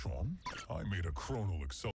Ultron. I made a chronal accelerate.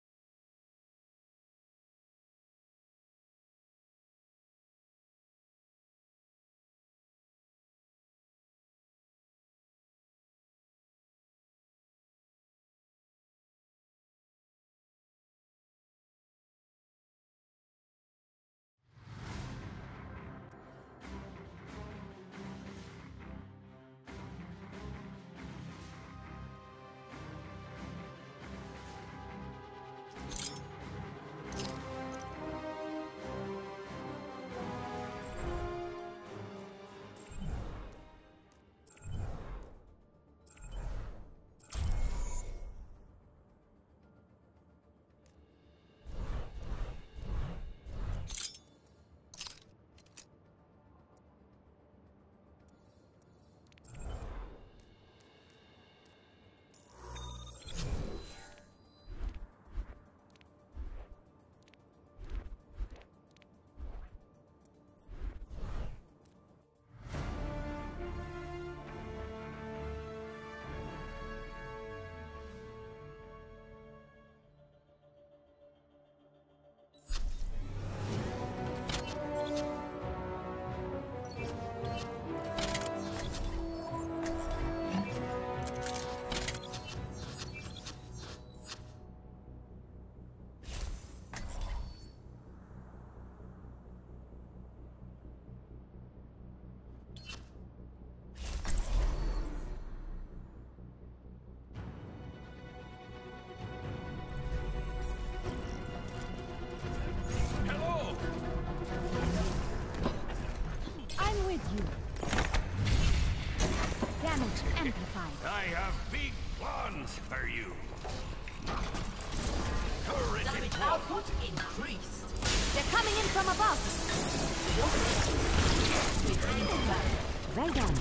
I have big plans for you. Damage output increased. They're coming in from above. Well done.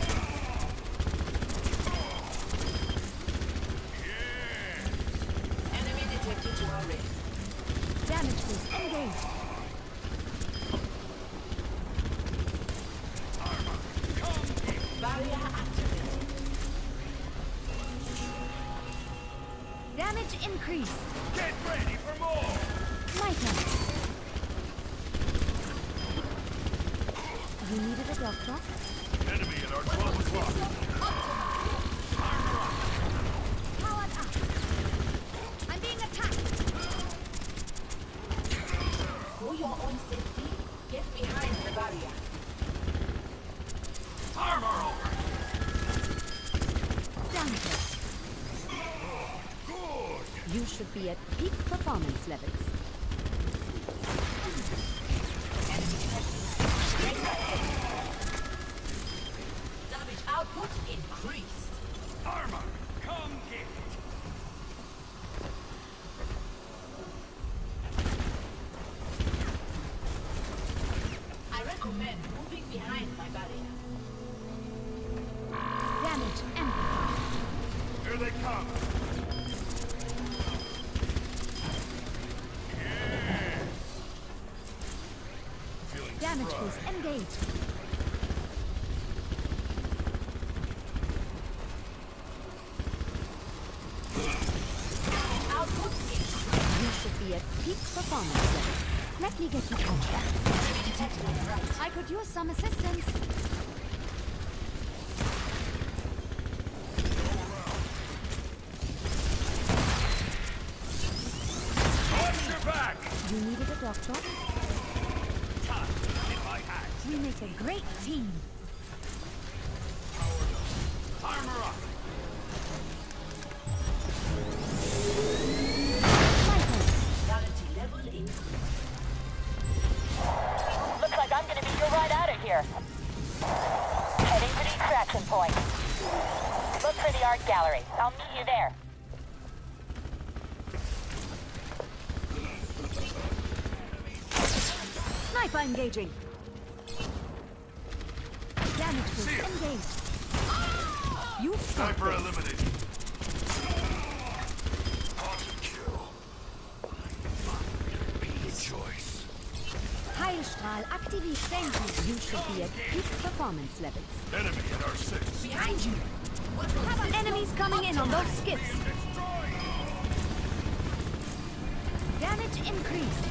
Yeah. Enemy detected to our rear. Damage boost engaged. Barrier activated. Damage increased. Get ready for more. My turn. You needed a doctor? Enemy at our 12 o'clock. Powered up. I'm being attacked. For your own safety, get behind the barrier. Armor over. Damage. Good. You should be at peak performance levels. Damage output increased. Armor, come get it. I recommend moving behind my barrier. Damage amplified. Here they come. Yeah. Feeling Damage fried. boost engaged. Output increased. You should be at peak performance levels. Let me get you caught back. Enemy detected on the right. I could use some assistance. Watch your back. You needed a doctor? Time in my hands. We make a great team. Armor up. Quality level increased. Looks like I'm gonna be your ride out of here. Heading to the extraction point. Look for the art gallery. I'll meet you there. Sniper engaging. Damage boost See ya. engaged. You stop Sniper this. eliminated. Awesome kill. Be choice. Heilstrahl aktiviert. Thank you. You should be at peak performance levels. Enemy at our 6. Behind you. Enemies coming in on those skips. Destroy. Damage increase.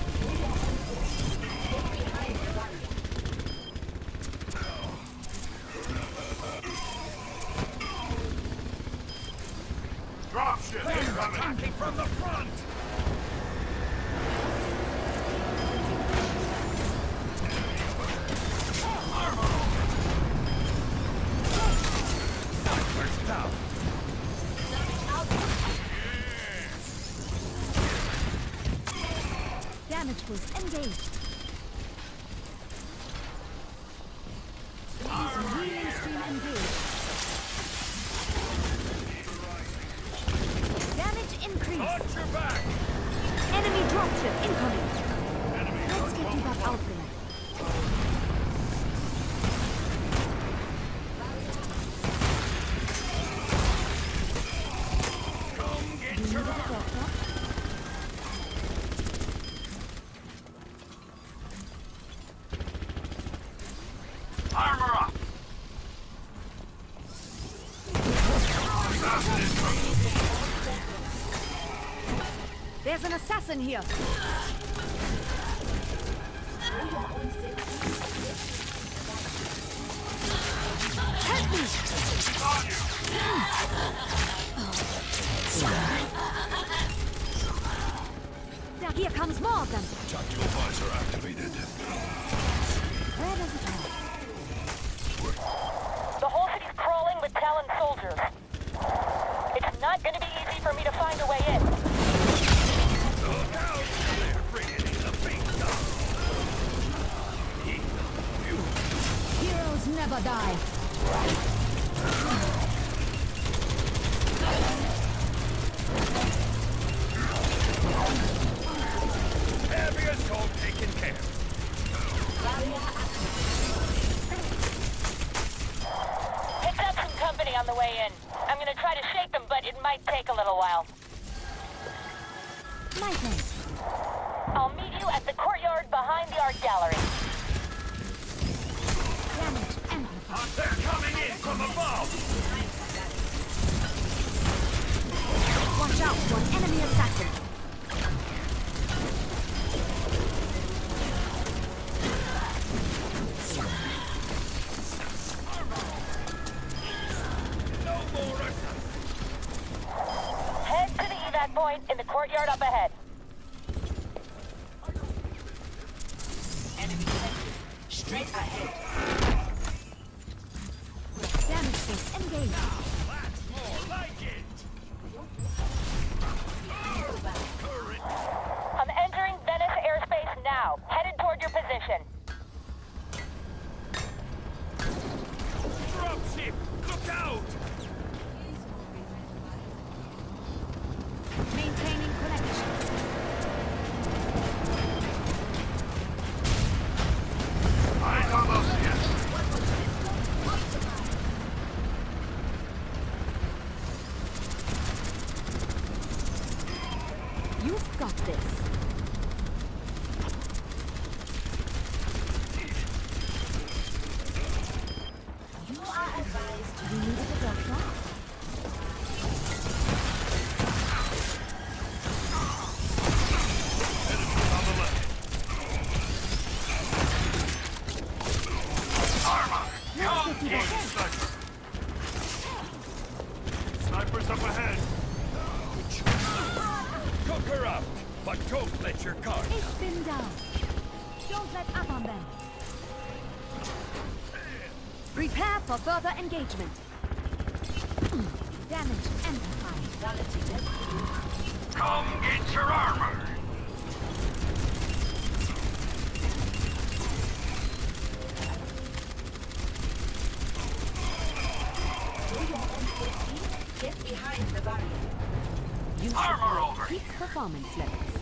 Dropship incoming from the front. Damage boost engaged. Healing stream engaged. Damage increase. Watch your back. Enemy dropship incoming. Let's get you back out there. Come get Do you your need a doctor? armor up. Assassin is coming. There's an assassin here. Help me! On you. Here comes more of them. Tactical visor activated. Where does it go? The whole city's crawling with Talon soldiers. It's not going to be easy for me to find a way in. Look out. They're bringing in the big guns. Heroes never die. Heavy assault taken care of. Picked up some company on the way in. I'm going to try to shake them, but it might take a little while. My thanks. I'll meet you at the courtyard behind the art gallery. Damage amplified. They're coming in from above. Watch out for an enemy assassin. No more assassins. Head to the evac point in the courtyard up ahead. Enemy detected. Straight ahead. Damage boost engaged. That's more like it. Current. I'm entering Venice airspace now. Headed toward your position. Dropship. Look out. Maintaining connection. I almost hit. You've got this. You are advised. You needed a doctor? Enemies on the left. Armor. Come get you get back. sniper. Snipers up ahead. Cook her up, but don't let your guard down. Ich bin down. Don't let up on them. Prepare for further engagement. Damage amplified. Come get your armor. Get behind the barrier. You should Armor be over at peak performance levels.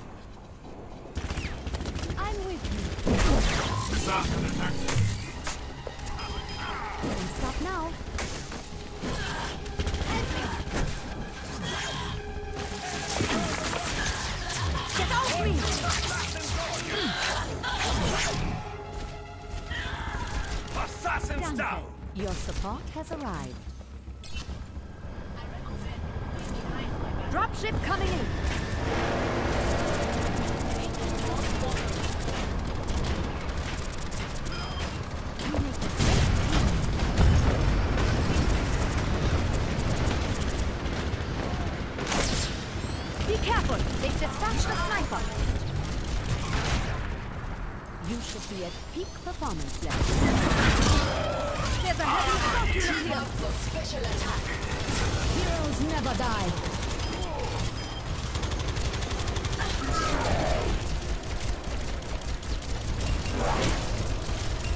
I'm with you. Assassin detected. Don't stop now. Get off me! Assassin's Dante, down. your support has arrived. Dropship coming in. Be careful! They've dispatched a sniper! You should be at peak performance level. There's a heavy assault unit here! For special attack. Heroes never die!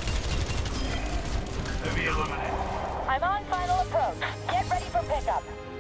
Heavy eliminated. I'm on final approach. Get ready for pickup.